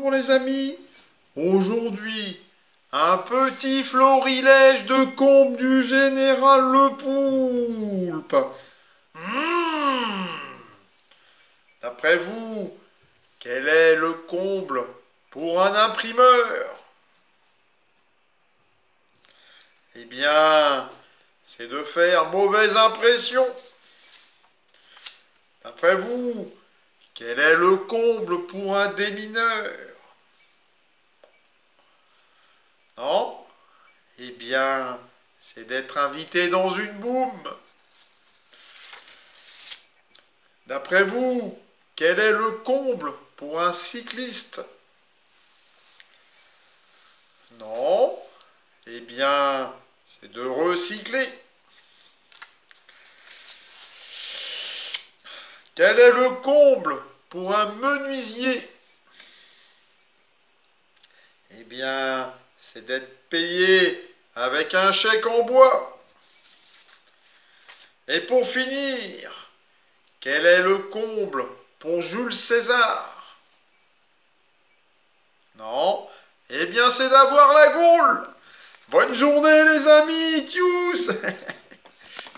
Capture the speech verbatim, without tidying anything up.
bonjour les amis. Aujourd'hui, un petit florilège de comble du général Le Poulpe. Mmh. D'après vous, quel est le comble pour un imprimeur? Eh bien, c'est de faire mauvaise impression. D'après vous, quel est le comble pour un démineur? Non? Eh bien, c'est d'être invité dans une boum. D'après vous, quel est le comble pour un cycliste? Non? Eh bien, c'est de recycler. Quel est le comble pour un menuisier? Eh bien, c'est d'être payé avec un chèque en bois. Et pour finir, quel est le comble pour Jules César? Non? Eh bien, c'est d'avoir la gaule. Bonne journée les amis, tchuss.